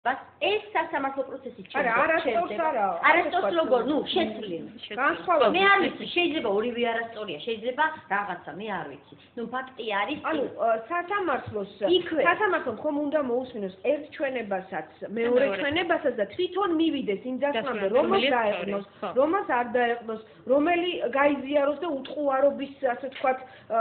Bas ეს სასამართლო პროცესის არა, არასწორს როგორ, შეცვლილი. განსხვავებული. მე არ ვიცი, შეიძლება ორივე არასწორია, შეიძლება რაღაცა, მე არ ვიცი. ფაქტი არის, ანუ სასამართლომ ხომ უნდა მოусმინოს ერთ ჩვენებასაც, მეორე ჩვენებასაც და თვითონ მივიდეს იმ დასკვნამდე, რომელს დაეყნოს, რომელს არ დაეყნოს, რომელი გაიზიაროს და უტყუარობის, ასე ვთქვათ,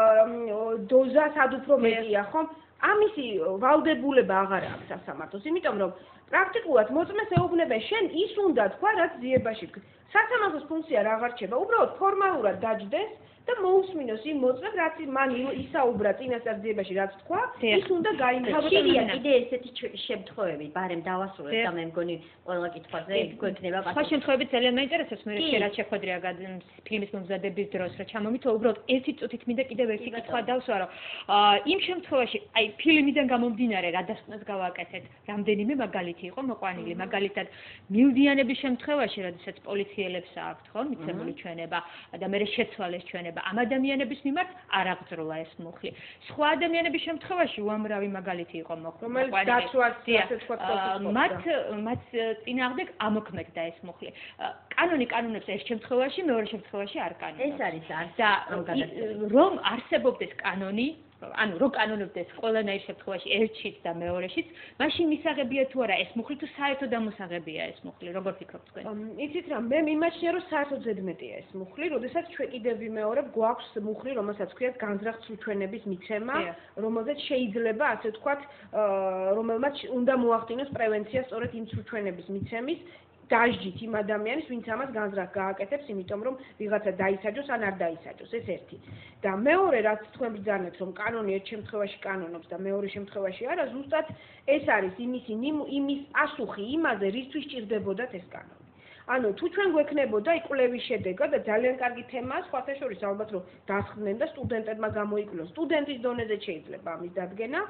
დოზა სად უფრო მეტია, ხომ? ამისი ვალდებულება აღარ აქვს სასამართლოს, იმიტომ რომ პრაქტიკულად მოწმეს ეუბნებენ შენ ის უნდა თქვა, რაც ძიებაში თქვი. სასამართლოს ფუნქცია რა აღარჩება, უბრალოდ ფორმალურად დაჯდეს და მოусმინოს იმ მოწმეს, რაც მან ისაუბრა წინასწარ ძიებაში, რაც თქვა, ის უნდა გაიმეოროს. ხშირია კიდე ესეთი შემთხვევები, ბარემ დავასრულებ და მე მგონი ყველა კითხვაზე გვექნება პასუხი. სხვა შემთხვევებით ძალიან მაინტერესებს მე რაც შეხვედრია ფილმის მომზადების დროს რა ჩამომითო, უბრალოდ ერთი წუთით მინდა კიდევ ერთი კითხვა დავსვა, რომ იმ შემთხვევაში, აი ფილმიდან გამომდინარე, რა დასკვნას გავაკეთეთ, რამდენიმე მაგალითი იყო მოყვანილი, მაგალითად მილდიანების შემთხვევაში, როდესაც პოლიციელებს აქვთ, ხო, მიცემული ჩვენება და მე შეცვალეს ჩვენება ამ ადამიანების მიმართ არ აღძროლა ეს მუხლი. სხვა ადამიანების შემთხვევაში უამრავი მაგალითი იყო მოყვანილი. რომელიც დაცვას ასე თქვა მათ წინააღმდეგ ამოქმედდა ეს მუხლი. კანონი კანონებს ერთ შემთხვევაში, მეორე შემთხვევაში არ კანონობს. ეს არის და რომ არსებობდეს კანონი ანუ რო კანონებდეს ყველანაირ შემთხვევაში ერთშიც და მეორეშიც, მაშინ მისაღებია თუ არა ეს მუხლი თუ საერთოდ ამოსაღებია ეს მუხლი, როგორ ფიქრობთ თქვენ? იცით რა, მე მიმაჩნია რომ საერთოდ ზედმეტია ეს მუხლი, როდესაც ჩვენ კიდევ ვიმეორებ, გვაქვს მუხლი, რომელსაც ქვიათ განზრახ სრულჩვენების მიცემა, რომელზეც შეიძლება ასე ვთქვათ, რომელმაც უნდა მოახდინოს პრევენცია სწორედ იმ სრულჩვენების მიცემის დაждით იმ ადამიანის, ვინც ამას განზრახ გააკეთებს, იმიტომ რომ ვიღაცა დაისაჯოს ან არ დაისაჯოს, ეს ერთი. და მეორე, რაც თქვენ ბრძანეთ, რომ კანონი ერთ შემთხვევაში კანონობს და მეორე შემთხვევაში არა, ზუსტად ეს არის იმის პასუხი იმაზე, რისთვის ჭირდებოდათ ეს კანონი. ანუ თუ ჩვენ გვექნებოდა კვლევის შედეგად და ძალიან კარგი თემაა, სხვათა შორის ალბათ რომ დასხდნენ და სტუდენტებმა გამოიკვლიოს. სტუდენტის დონეზე შეიძლება ამის დადგენა,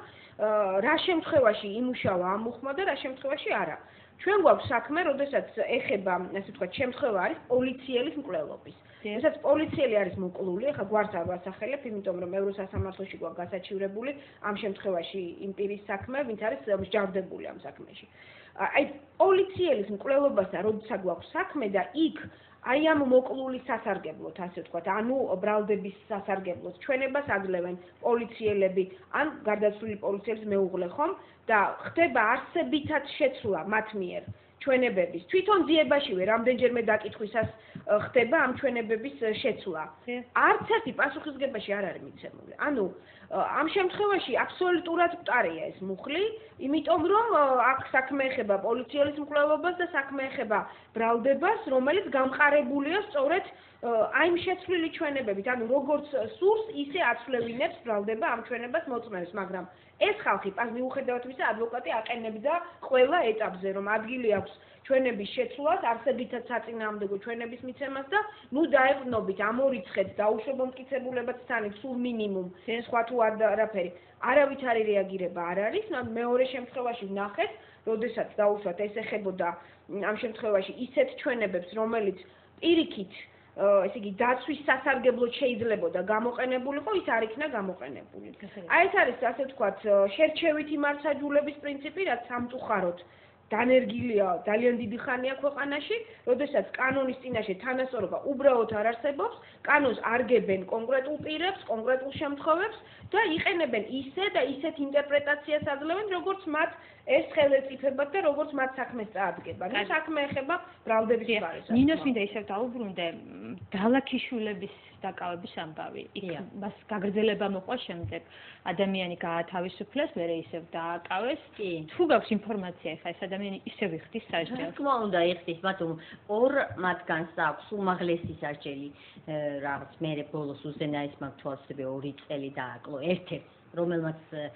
რა შემთხვევაში იმუშავა ამ მუხმა და რა შემთხვევაში არა. ჩვენ გვაქვს საქმე, როდესაც ეხება, ასე ვთქვათ, შემთხვევა არის პოლიციელის მკვლელობის. როდესაც პოლიციელი არის მოკლული, ახლა გვარს არ ვასახელებ, იმიტომ რომ ევროსასამართლოში გვაქვს გასაჩივრებული ამ შემთხვევაში იმ პირის საქმე, ვინც არის მსჯავრდებული ამ საქმეში. აი პოლიციელის მკვლელობასთან როდესაც გვაქვს საქმე და იქ აი ამ მოკლული სასარგებლოთ, ასე ვთქვათ, ანუ ბრალდების სასარგებლოთ, ჩვენებას აძლევენ პოლიციელები, ან გარდაცვლილი პოლიციელის მეუღლე ხომ და ხდება არსებითად შეცვლა მათ მიერ ჩვენებების. თვითონ ძიებაშივე რამდენჯერმე დაკითხვისას ხდება ამ ჩვენებების შეცვლა. არც ერთი პასუხისგებაში არ არის მიცემული. ანუ ამ შემთხვევაში აბსოლუტურად მყარია ეს მუხლი, იმიტომ რომ აქ საქმე ეხება პოლიციელის მკვლელობას და საქმე ეხება ბრალდებას, რომელიც გამყარებულია სწორედ აი ამ შეცვლილი ჩვენებებით. ანუ როგორც სურს, ისე აცვლევინებს ბრალდება ამ ჩვენებას მოწმენს, მაგრამ ეს ხალხი მიუხედავად იმისა, ადვოკატი აყენებდა ყველა ეტაპზე, რომ ადგილი აქვს ჩვენების შეცვლას, არსებითად საწინააღმდეგო ჩვენების მიცემას და ნუ დაეყრდნობით ამ ორი ცხეთ დაუშვებელ მტკიცებულებად სცანით სულ მინიმუმ, სხვა თუ არაფერი. არავითარი რეაგირება არ არის, მეორე შემთხვევაში ვნახეთ, როდესაც დაუშვათ ეს ეხებოდა ამ შემთხვევაში ისეთ ჩვენებებს, რომელიც პირიქით ესე იგი დაცვის სასარგებლოდ შეიძლებოდა გამოყენებულიყო, ის არ იქნა გამოყენებული. აი ეს არის ასე ვთქვათ, შერჩევითი მართლმსაჯულების პრინციპი, რაც სამწუხაროდ დანერგილია ძალიან დიდი ხანია ქვეყანაში, როდესაც კანონის წინაშე თანასწორობა უბრალოდ არ არსებობს, კანონს არგებენ კონკრეტულ პირებს, კონკრეტულ შემთხვევებს და იყენებენ ისე და ისეთ ინტერპრეტაციას აძლევენ, როგორც მათ ეს ხელეწიფებათ და როგორც მათ საქმეს წაადგება. ნუ საქმე ეხება ბრალდების მხარეს. ნინოს მინდა ისევ დაუბრუნდე დალაქიშვილების დაკავების ამბავი. იქ მას გაგრძელება მოყვა შემდეგ. ადამიანი გაათავისუფლეს, მერე ისევ დააკავეს. თუ გაქვს ინფორმაცია, ხა ეს ადამიანი ისევ იხდის სასჯელს. თქმა უნდა იხდის, ბატონო, ორ მათგანს აქვს უმაღლესი სასჯელი, რაღაც მერე ბოლოს უზენაესმა თვალსაჩინო 2 წელი დააკლო ერთ-ერთ, რომელმაც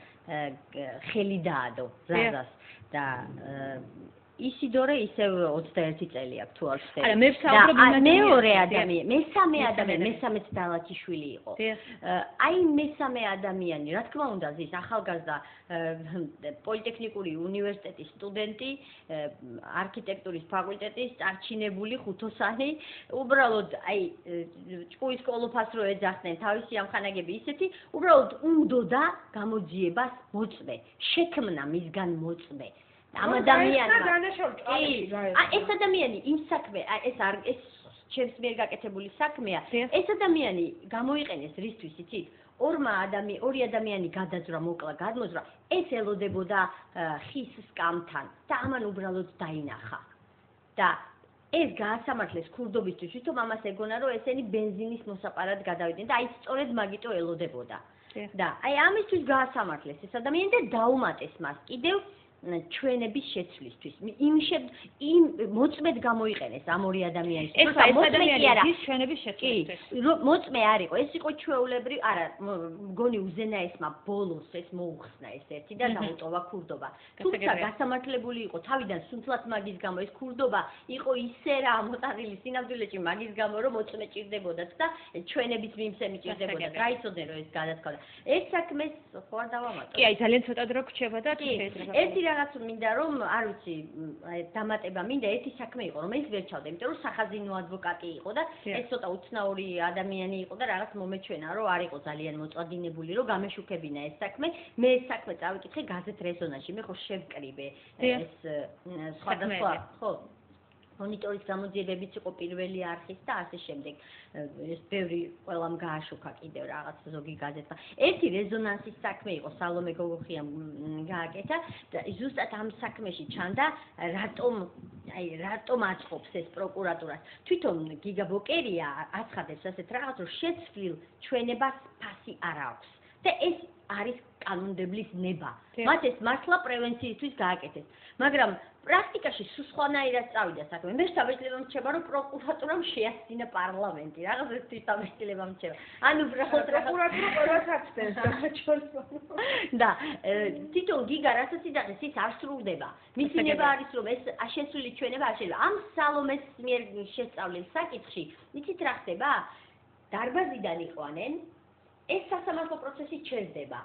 ხელი დაადო ზაზას და ისიდორე ისევ 21 წელი აქვს თუ არ ვცდები. არა, მე ვსაუბრობ მეორე ადამიანი, მესამე ადამიანი, მესამეც დალაჩიშვილი იყო. აი მესამე ადამიანი, რა თქმა უნდა, ზის ახალგაზრდა პოლიტექნიკური უნივერსიტეტის სტუდენტი, არქიტექტურის ფაკულტეტის წარჩინებული ხუთოსანი, უბრალოდ აი ჭკუის კოლოფას რო ეძახდნენ, თავისი ამხანაგები ისეთი, უბრალოდ უნდოდა გამოძიებას მოწმე, შექმნა მისგან მოწმე. ამ ადამიანმა ეს ადამიანი იმ საქმე ეს ჩემს მიერ გაკეთებული საქმეა ეს ადამიანი გამოიყენეს რისთვის იცით ორი ადამიანი გადაძრა მოკლა გადმოძრა ეს ელოდებოდა ხის სკამთან და ამან უბრალოდ დაინახა და ეს გაასამართლეს ქურდობისთვის თვითონ ამას ეგონა რომ ესენი ბენზინის მოსაპარად გადავიდნენ და აი სწორედ მაგიტო ელოდებოდა და აი ამისთვის გაასამართლეს ეს ადამიანი და დაუმატეს მას კიდევ ჩვენების შეცვლისთვის იმ მოწმედ გამოიყენეს ამ ორი ადამიანის ეს ადამიანი ჩვენების შეცვლისთვის მოწმე არ იყო ეს იყო ჩვეულებრივ არა მგონი უზენაესმა ბოლოს ეს მოუხსნა ეს ერთი და დაუტოვა ქურდობა თუმცა გასამართლებული იყო თავიდან სუნთლად მაგის გამო ეს ქურდობა იყო ისე რა ამოტანილი სინამდვილეში მაგის გამო რომ მოწმე ჭირდებოდათ და ჩვენების მიმსემი ჭირდებოდათ რა იცოდნენ რომ ეს გადათქვა ეს საქმეს ხო არ დავამატო კი აი ძალიან ცოტა დრო გრჩება და შეიძლება ერთი რაღაც მინდა რომ არ ვიცი დამატება მინდა ერთი საქმე იყო რომელიც ვერ ჩავდა იმიტომ რომ სახაზინო ადვოკატი იყო და ეს ცოტა უცნაური ადამიანი იყო და რაღაც მომეჩვენა რომ არ იყო ძალიან მოწადინებული რომ გამეშუქებინა ეს საქმე მე ეს საქმე წავიკითხე გაზეთ რეზონანსში მე ხო შევკრიბე ეს სხვადასხვა ხო მონიტორის გამოძიებებიც იყო პირველი არხის და ასე შემდეგ ეს ბევრი ყველამ გააშუქა კიდევ რაღაც ზოგი გაზეთმა ერთი რეზონანსის საქმე იყო სალომე გოგოხიამ გააკეთა და ზუსტად ამ საქმეში ჩანდა რატომ აწყობს ეს პროკურატურას თვითონ გიგა ბოკერია აცხადებს ასეთ რაღაც რომ შეცვლილ ჩვენებას ფასი არ აქვს და ეს არის კანონმდებლის ნება მათ ეს მართლა პრევენციისთვის გააკეთეს მაგრამ პრაქტიკაში სულ სხვანაირად წავიდა საქმე. მე შთაბეჭდილება მრჩება, რომ პროკურატურამ შეასწინა პარლამენტი. რაღაც ეს შთაბეჭდილება მრჩება. ანუ პროკურატურა ყველას აცდენს დაჩორს. და თვითონ გიგა რასაც იდაღეს, ის არ სრულდება. მისი ნება არის, რომ ეს შეცვლილი ჩვენება არ შეიძლება. ამ სალომეს მიერ შესწავლილ საკითხში, იცით რა ხდება? დარბაზიდან იყვანენ, ეს სასამართლო პროცესი ჩერდება.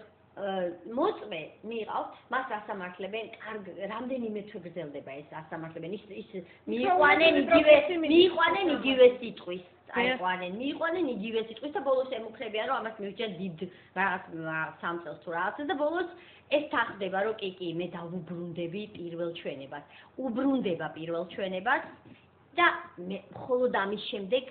მოწმე მიყავთ, მას ასამართლებენ, კარგ რამდენიმე თვე გრძელდება ეს ასამართლებენ, ის მიიყვანენ იგივე სიტყვის, მიიყვანენ იგივე სიტყვის და ბოლოს ემუქრებიან, რომ ამას მივიჭენ დიდ რაღაც 3 წელს თუ რაღაცა და ბოლოს ეს თახდება, რომ კი, მე დავუბრუნდები პირველ ჩვენებას. უბრუნდება პირველ ჩვენებას და მხოლოდ ამის შემდეგ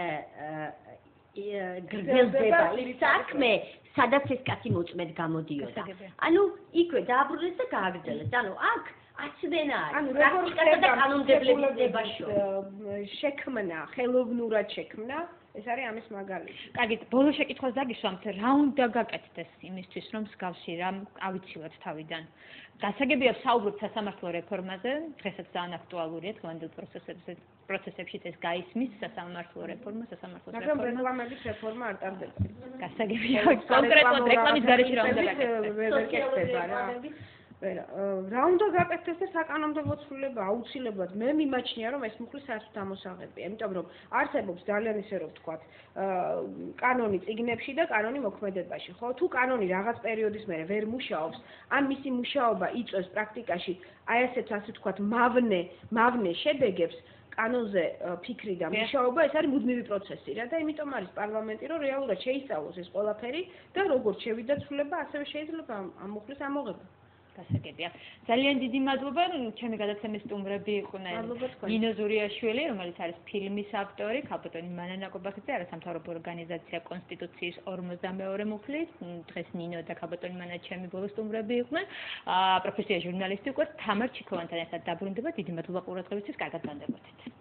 გრძელდება ის საქმე, სადაც ეს კაცი მოწმედ გამოდიოდა. ანუ იქვე დააბრუნეს და გააგრძელეს. ანუ აქ აცდენა არის. პრაქტიკასა და კანონმდებლობის დებაშო. შექმნა, ხელოვნურად შექმნა, ეს არის ამის მაგალითი. კარგი, ბოლო შეკითხვას დაგისვამთ, რა უნდა გაკეთდეს იმისთვის, რომ მსგავსი რამ ავიცილოთ თავიდან? გასაგებია ვსაუბრობთ სასამართლო რეფორმაზე, დღესაც ძალიან აქტუალურია დღევანდელ პროცესებში ეს გაისმის სასამართლო რეფორმა, სასამართლოს რეფორმა. მაგრამ რეკლამების რეფორმა არ ტარდება. გასაგებია კონკრეტულად რეკლამის გარეშე რა უნდა გაკეთდეს? რა უნდა გაკეთდეს და საკანონმდებლო ცვლილება აუცილებლად მე მიმაჩნია რომ ეს მუხლი საერთოდ ამოსაღებია იმიტომ რომ არსებობს ძალიან ისე რომ ვთქვათ კანონი წიგნებში და კანონი მოქმედებაში ხო თუ კანონი რაღაც პერიოდის მერე ვერ მუშაობს ან მისი მუშაობა იწვევს პრაქტიკაში აი ასეთ ასე ვთქვათ მავნე შედეგებს კანონზე ფიქრი და მუშაობა ეს არის მუდმივი პროცესი რა და იმიტომ არის პარლამენტი რომ რეალურად შეისწავლოს ეს ყველაფერი და როგორც შევიდა ცვლილება ასევე შეიძლება ამ მუხლის ამოღება გასაგებია. ძალიან დიდი მადლობა. ჩემი გადაცემის სტუმრები იყვნენ ნინო ზურიაშვილი, რომელიც არის ფილმის ავტორი, ქალბატონი მანანა კობახიძე, არასამთავრობო ორგანიზაცია კონსტიტუციის 42 მუხლი. დღეს ნინო და ქალბატონი მანანა ჩემი ბოლო სტუმრები იყვნენ. პროფესია ჟურნალისტი უკვე თამარ ჩიქოვანთან ერთად დაბრუნდება. დიდი მადლობა ყურადღებისთვის. კარგად განდებოდეთ.